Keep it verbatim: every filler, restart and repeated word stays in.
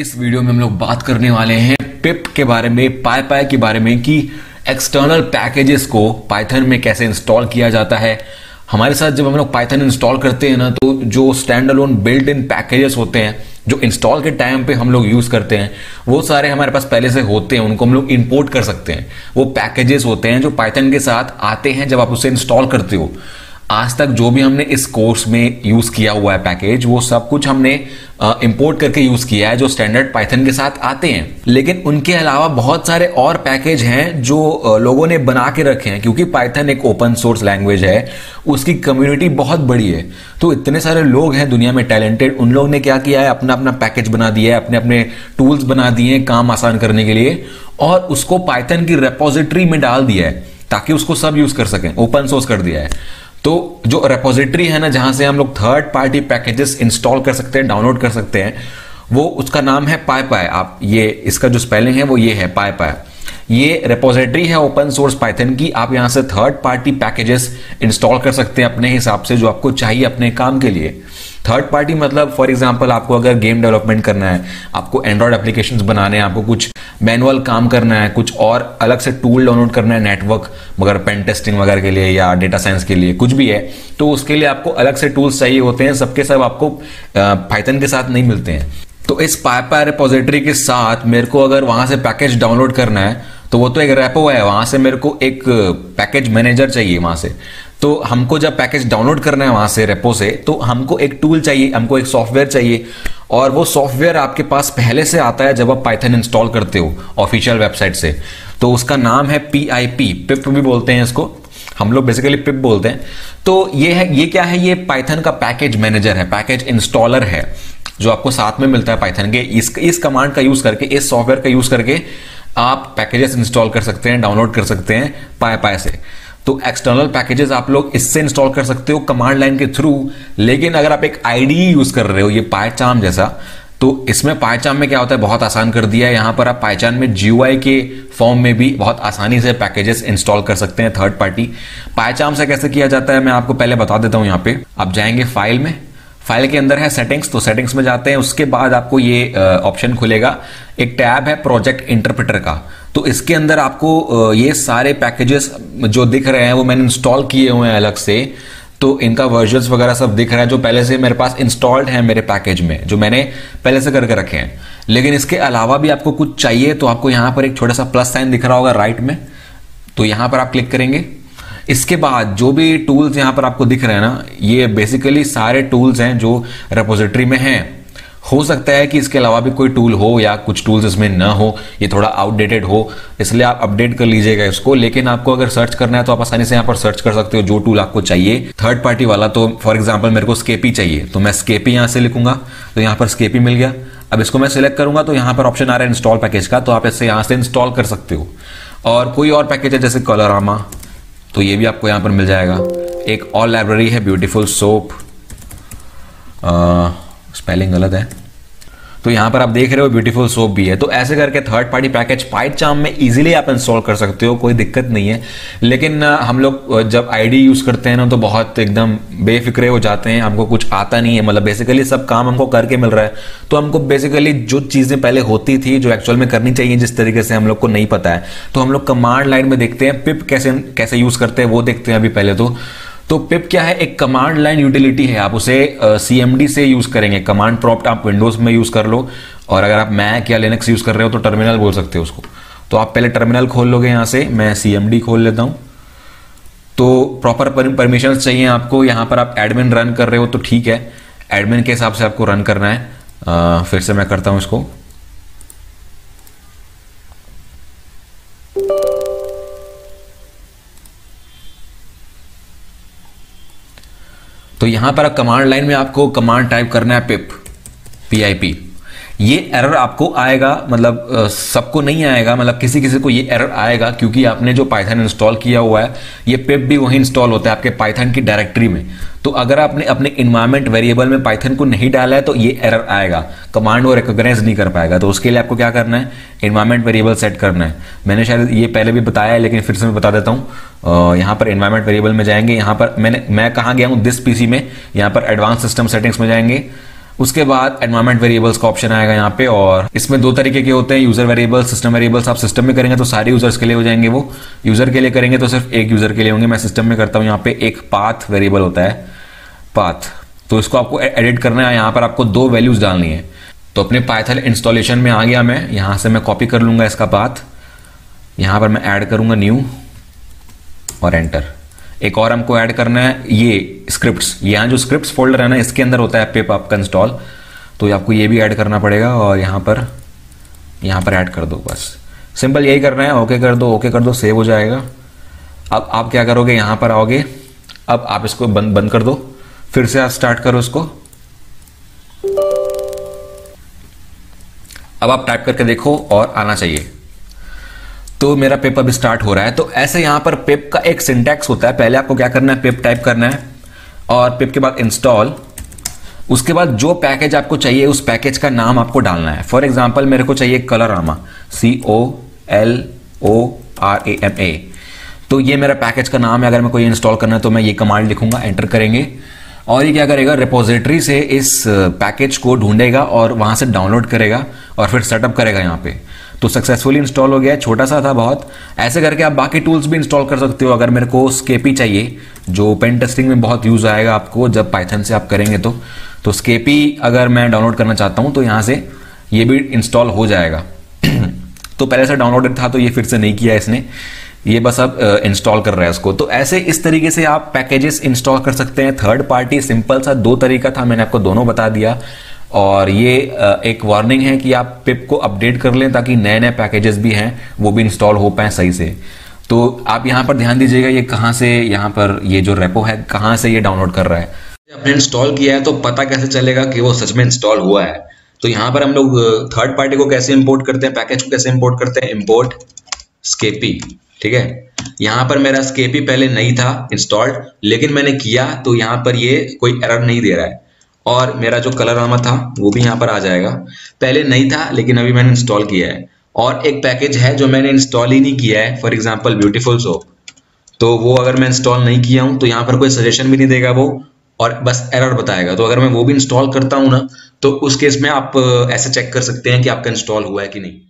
इस वीडियो में हम लोग बात करने वाले हैं पिप के बारे में, पाईपाई के बारे में कि एक्सटर्नल पैकेजेस को पाइथन में कैसे इंस्टॉल किया जाता है। हमारे साथ जब हम लोग पाइथन इंस्टॉल करते हैं ना, तो जो stand alone built in packages होते हैं जो इंस्टॉल के टाइम पे हम लोग यूज करते हैं, वो सारे हमारे पास पहले से होते हैं, उनको हम लोग इंपोर्ट कर सकते हैं। वो पैकेजेस होते हैं जो पाइथन के साथ आते हैं जब आप उसे इंस्टॉल करते हो। आज तक जो भी हमने इस कोर्स में यूज किया हुआ है पैकेज, वो सब कुछ हमने इंपोर्ट करके यूज किया है जो स्टैंडर्ड पाइथन के साथ आते हैं। लेकिन उनके अलावा बहुत सारे और पैकेज हैं जो लोगों ने बना के रखे हैं, क्योंकि पाइथन एक ओपन सोर्स लैंग्वेज है, उसकी कम्युनिटी बहुत बड़ी है। तो इतने सारे लोग हैं दुनिया में टैलेंटेड, उन लोगों ने क्या किया है, अपना अपना पैकेज बना दिया है, अपने अपने टूल्स बना दिए हैं काम आसान करने के लिए, और उसको पाइथन की रेपोजिटरी में डाल दिया है ताकि उसको सब यूज कर सकें, ओपन सोर्स कर दिया है। तो जो रेपोजिटरी है ना, जहां से हम लोग थर्ड पार्टी पैकेजेस इंस्टॉल कर सकते हैं, डाउनलोड कर सकते हैं, वो उसका नाम है पाईपाई। आप ये इसका जो स्पेलिंग है वो ये है पाईपाई। ये रेपोजिटरी है ओपन सोर्स पाइथन की। आप यहां से थर्ड पार्टी पैकेजेस इंस्टॉल कर सकते हैं अपने हिसाब से, जो आपको चाहिए अपने काम के लिए। थर्ड पार्टी मतलब फॉर एग्जांपल आपको अगर गेम डेवलपमेंट करना है, आपको एंड्रॉयड एप्लीकेशंस बनाने हैं, आपको कुछ मैनुअल काम करना है, कुछ और अलग से टूल डाउनलोड करना है नेटवर्क मगर पेन टेस्टिंग वगैरह के लिए या डेटा साइंस के लिए, कुछ भी है, तो उसके लिए आपको अलग से टूल्स चाहिए होते हैं। सबके सब आपको पाइथन के साथ नहीं मिलते हैं। तो इस पाईपाई रिपोजिटरी के साथ मेरे को अगर वहां से पैकेज डाउनलोड करना है, तो वो तो एक रेपो है, वहां से मेरे को एक पैकेज मैनेजर चाहिए वहां से। तो हमको जब पैकेज डाउनलोड करना है वहां से रेपो से, तो हमको एक टूल चाहिए, हमको एक सॉफ्टवेयर चाहिए, और वो सॉफ्टवेयर आपके पास पहले से आता है जब आप पाइथन इंस्टॉल करते हो ऑफिशियल वेबसाइट से। तो उसका नाम है पी आई पी, पिप भी बोलते हैं इसको, हम लोग बेसिकली पिप बोलते हैं। तो ये है, ये क्या है, ये पाइथन का पैकेज मैनेजर है, पैकेज इंस्टॉलर है, जो आपको साथ में मिलता है पाइथन के। इस इस कमांड का यूज करके, इस सॉफ्टवेयर का यूज करके आप पैकेजेस इंस्टॉल कर सकते हैं, डाउनलोड कर सकते हैं पाईपाई से। तो एक्सटर्नल पैकेजेस आप लोग इससे इंस्टॉल कर सकते हो कमांड लाइन के थ्रू। लेकिन अगर आप एक आईडी यूज कर रहे हो, ये पाइचार्म जैसा, तो इसमें पाइचार्म में क्या होता है, बहुत आसान कर दिया है। यहां पर आप पाइचार्म में जीयूआई के फॉर्म में भी बहुत आसानी से पैकेजेस इंस्टॉल कर सकते हैं थर्ड पार्टी। पाइचार्म से कैसे किया जाता है मैं आपको पहले बता देता हूं। यहां पे आप जाएंगे फाइल में, फाइल के अंदर है सेटिंग्स, तो सेटिंग्स में जाते हैं, उसके बाद आपको ये ऑप्शन खुलेगा, एक टैब है प्रोजेक्ट इंटरप्रेटर का। तो इसके अंदर आपको ये सारे पैकेजेस जो दिख रहे हैं वो मैंने इंस्टॉल किए हुए हैं अलग से, तो इनका वर्जन्स वगैरह सब दिख रहा है जो पहले से मेरे पास इंस्टॉल्ड है मेरे पैकेज में, जो मैंने पहले से करके रखे हैं। लेकिन इसके अलावा भी आपको कुछ चाहिए तो आपको यहां पर एक छोटा सा प्लस साइन दिख रहा होगा राइट में, तो यहां पर आप क्लिक करेंगे। इसके बाद जो भी टूल्स यहां पर आपको दिख रहे हैं ना, ये बेसिकली सारे टूल्स हैं जो रेपोजिटरी में हैं। हो सकता है कि इसके अलावा भी कोई टूल हो या कुछ टूल्स इसमें ना हो, ये थोड़ा आउटडेटेड हो, इसलिए आप अपडेट कर लीजिएगा इसको। लेकिन आपको अगर सर्च करना है तो आप आसानी से यहाँ पर सर्च कर सकते हो जो टूल आपको चाहिए थर्ड पार्टी वाला। तो फॉर एग्जांपल मेरे को स्केपी चाहिए, तो मैं स्केपी यहाँ से लिखूंगा, तो यहाँ पर स्केपी मिल गया। अब इसको मैं सिलेक्ट करूंगा तो यहाँ पर ऑप्शन आ रहा है इंस्टॉल पैकेज का, तो आप इससे यहाँ से इंस्टॉल कर सकते हो। और कोई और पैकेज है जैसे कलरामा, तो ये भी आपको यहाँ पर मिल जाएगा। एक और लाइब्रेरी है ब्यूटीफुल सोप, स्पेलिंग गलत है, तो यहां पर आप देख रहे हो ब्यूटीफुल सोप भी है। तो ऐसे करके थर्ड पार्टी पैकेज पाइचार्म में इजीली आप इंस्टॉल कर सकते हो, कोई दिक्कत नहीं है। लेकिन हम लोग जब आईडी यूज करते हैं ना, तो बहुत एकदम बेफिक्रे हो जाते हैं, हमको कुछ आता नहीं है, मतलब बेसिकली सब काम हमको करके मिल रहा है, तो हमको बेसिकली जो चीजें पहले होती थी जो एक्चुअल में करनी चाहिए जिस तरीके से हम लोग को नहीं पता है, तो हम लोग कमांड लाइन में देखते हैं पिप कैसे कैसे यूज करते हैं, वो देखते हैं अभी पहले तो। तो पिप क्या है, एक कमांड लाइन यूटिलिटी है, आप उसे सीएमडी से यूज करेंगे। कमांड प्रॉम्प्ट आप विंडोज में यूज कर लो, और अगर आप मैक या लिनक्स यूज कर रहे हो तो टर्मिनल बोल सकते हो उसको। तो आप पहले टर्मिनल खोल लोगे, यहां से मैं सीएमडी खोल लेता हूं। तो प्रॉपर परमिशंस चाहिए आपको। यहां पर आप एडमिन रन कर रहे हो तो ठीक है, एडमिन के हिसाब से आपको रन करना है। आ, फिर से मैं करता हूं इसको। तो यहां पर कमांड लाइन में आपको कमांड टाइप करना है पिप, पी आई पी। ये एरर आपको आएगा, मतलब सबको नहीं आएगा, मतलब किसी किसी को ये एरर आएगा, क्योंकि आपने जो पाइथन इंस्टॉल किया हुआ है, ये पिप भी वही इंस्टॉल होता है आपके पाइथन की डायरेक्टरी में। तो अगर आपने अपने इन्वायरमेंट वेरिएबल में पाइथन को नहीं डाला है तो ये एरर आएगा, कमांड वो रिकॉग्नाइज नहीं कर पाएगा। तो उसके लिए आपको क्या करना है, इन्वायरमेंट वेरिएबल सेट करना है। मैंने शायद ये पहले भी बताया है, लेकिन फिर से मैं बता देता हूँ। यहाँ पर इन्वायरमेंट वेरिएबल में जाएंगे, यहाँ पर मैंने मैं कहाँ गया हूँ, दिस पीसी में, यहाँ पर एडवांस सिस्टम सेटिंग्स में जाएंगे। उसके बाद एनवायरमेंट वेरिएबल्स का ऑप्शन आएगा यहाँ पे, और इसमें दो तरीके के होते हैं, यूजर वेरिएबल्स, सिस्टम वेरिएबल्स। आप सिस्टम में करेंगे तो सारे यूजर्स के लिए हो जाएंगे, वो यूजर के लिए करेंगे तो सिर्फ एक यूजर के लिए होंगे। मैं सिस्टम में करता हूँ, यहाँ पे एक पाथ वेरिएबल होता है, पाथ, तो इसको आपको एडिट करना है। यहाँ पर आपको दो वैल्यूज डालनी है। तो अपने पाइथन इंस्टॉलेशन में आ गया मैं, यहाँ से मैं कॉपी कर लूंगा इसका पाथ, यहाँ पर मैं ऐड करूंगा न्यू और एंटर। एक और हमको ऐड करना है ये स्क्रिप्ट्स, यहाँ जो स्क्रिप्ट्स फोल्डर है ना, इसके अंदर होता है पिप आपका इंस्टॉल, तो आपको ये भी ऐड करना पड़ेगा और यहाँ पर यहाँ पर ऐड कर दो। बस सिंपल यही करना है। ओके कर दो, ओके कर दो, सेव हो जाएगा। अब आप क्या करोगे, यहाँ पर आओगे, अब आप इसको बंद बंद कर दो, फिर से आप स्टार्ट करो इसको। अब आप टाइप करके देखो और आना चाहिए। तो मेरा पिप अभी स्टार्ट हो रहा है। तो ऐसे यहां पर पिप का एक सिंटैक्स होता है। पहले आपको क्या करना है, पिप टाइप करना है और पिप के बाद इंस्टॉल, उसके बाद जो पैकेज आपको चाहिए उस पैकेज का नाम आपको डालना है। फॉर एग्जांपल मेरे को चाहिए colorama, C O L O R A M A, तो ये मेरा पैकेज का नाम है। अगर मैं कोई इंस्टॉल करना है तो मैं ये कमांड लिखूंगा, एंटर करेंगे और ये क्या करेगा, रिपोजिटरी से इस पैकेज को ढूंढेगा और वहां से डाउनलोड करेगा और फिर सेटअप करेगा यहाँ पे। तो सक्सेसफुली इंस्टॉल हो गया। छोटा सा था बहुत। ऐसे करके आप बाकी टूल्स भी इंस्टॉल कर सकते हो। अगर मेरे को स्केपी चाहिए, जो पेन टेस्टिंग में बहुत यूज आएगा आपको जब पाइथन से आप करेंगे, तो तो स्केपी अगर मैं डाउनलोड करना चाहता हूं तो यहां से ये भी इंस्टॉल हो जाएगा। तो पहले से डाउनलोडेड था तो ये फिर से नहीं किया इसने, ये बस अब इंस्टॉल कर रहा है उसको। तो ऐसे इस तरीके से आप पैकेजेस इंस्टॉल कर सकते हैं। थर्ड पार्टी सिंपल सा दो तरीका था, मैंने आपको दोनों बता दिया। और ये एक वार्निंग है कि आप पिप को अपडेट कर लें ताकि नए नए पैकेजेस भी हैं वो भी इंस्टॉल हो पाए सही से। तो आप यहाँ पर ध्यान दीजिएगा, ये कहाँ से, यहाँ पर ये जो रेपो है कहाँ से ये डाउनलोड कर रहा है। आपने इंस्टॉल किया है तो पता कैसे चलेगा कि वो सच में इंस्टॉल हुआ है। तो यहाँ पर हम लोग थर्ड पार्टी को कैसे इंपोर्ट करते हैं, पैकेज को कैसे इंपोर्ट करते हैं, इंपोर्ट स्केपी। ठीक है, यहाँ पर मेरा स्केपी पहले नहीं था इंस्टॉल्ड, लेकिन मैंने किया तो यहाँ पर ये कोई एरर नहीं दे रहा है। और मेरा जो कलरामा था वो भी यहाँ पर आ जाएगा। पहले नहीं था लेकिन अभी मैंने इंस्टॉल किया है। और एक पैकेज है जो मैंने इंस्टॉल ही नहीं किया है, फॉर एग्जांपल ब्यूटीफुल सोप, तो वो अगर मैं इंस्टॉल नहीं किया हूँ तो यहाँ पर कोई सजेशन भी नहीं देगा वो, और बस एरर बताएगा। तो अगर मैं वो भी इंस्टॉल करता हूँ ना, तो उस केस में आप ऐसे चेक कर सकते हैं कि आपका इंस्टॉल हुआ है कि नहीं।